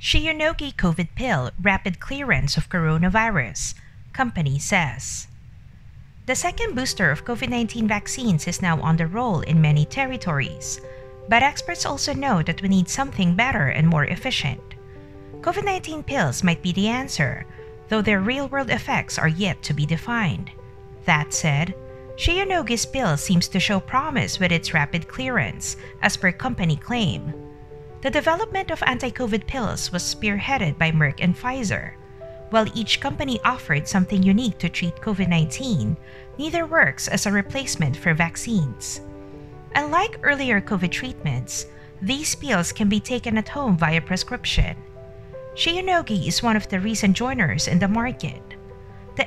Shionogi COVID pill rapid clearance of coronavirus, company says. The second booster of COVID-19 vaccines is now on the roll in many territories, but experts also know that we need something better and more efficient. COVID-19 pills might be the answer, though their real-world effects are yet to be defined. That said, Shionogi's pill seems to show promise with its rapid clearance, as per company claim. The development of anti-COVID pills was spearheaded by Merck and Pfizer. While each company offered something unique to treat COVID-19, neither works as a replacement for vaccines. Unlike earlier COVID treatments, these pills can be taken at home via prescription. Shionogi is one of the recent joiners in the market. The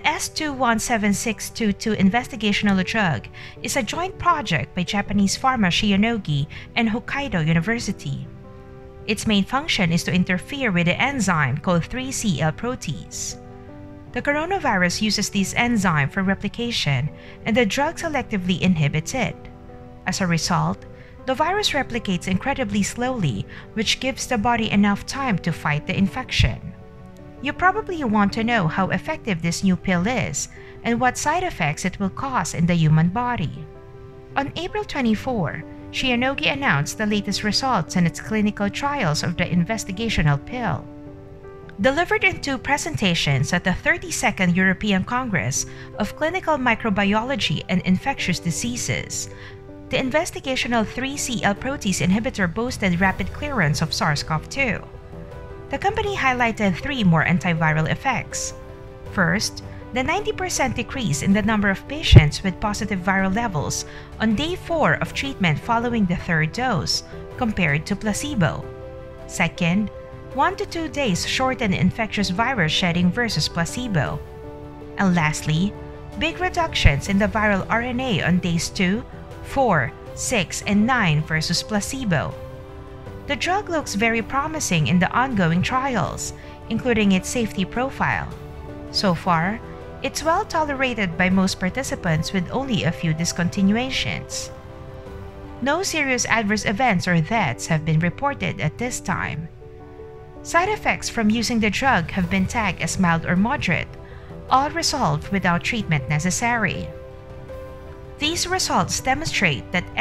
S217622 investigational drug is a joint project by Japanese pharma Shionogi and Hokkaido University. Its main function is to interfere with the enzyme called 3CL protease. The coronavirus uses this enzyme for replication, and the drug selectively inhibits it. As a result, the virus replicates incredibly slowly, which gives the body enough time to fight the infection. You probably want to know how effective this new pill is and what side effects it will cause in the human body. On April 24, Shionogi announced the latest results in its clinical trials of the investigational pill. Delivered in two presentations at the 32nd European Congress of Clinical Microbiology and Infectious Diseases, the investigational 3CL protease inhibitor boasted rapid clearance of SARS-CoV-2. The company highlighted three more antiviral effects. First, the 90% decrease in the number of patients with positive viral levels on day 4 of treatment following the third dose, compared to placebo. Second, 1 to 2 days shortened infectious virus shedding versus placebo. And lastly, big reductions in the viral RNA on days 2, 4, 6, and 9 versus placebo. The drug looks very promising in the ongoing trials, including its safety profile. So far, it's well tolerated by most participants with only a few discontinuations. No serious adverse events or deaths have been reported at this time. Side effects from using the drug have been tagged as mild or moderate, all resolved without treatment necessary. These results demonstrate that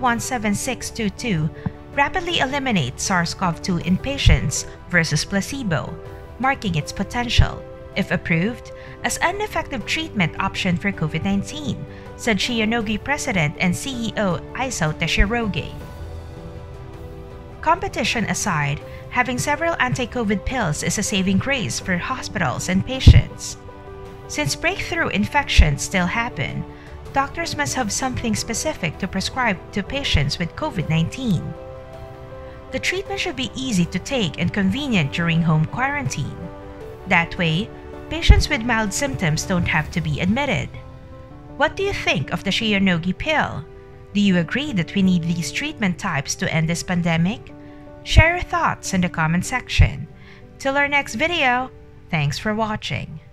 S217622 rapidly eliminates SARS-CoV-2 in patients versus placebo, marking its potential, if approved, as an effective treatment option for COVID-19, said Shionogi President and CEO Isao Teshiroge. Competition aside, having several anti-COVID pills is a saving grace for hospitals and patients. Since breakthrough infections still happen, doctors must have something specific to prescribe to patients with COVID-19. The treatment should be easy to take and convenient during home quarantine. That way, patients with mild symptoms don't have to be admitted. What do you think of the Shionogi pill? Do you agree that we need these treatment types to end this pandemic? Share your thoughts in the comment section. Till our next video, thanks for watching.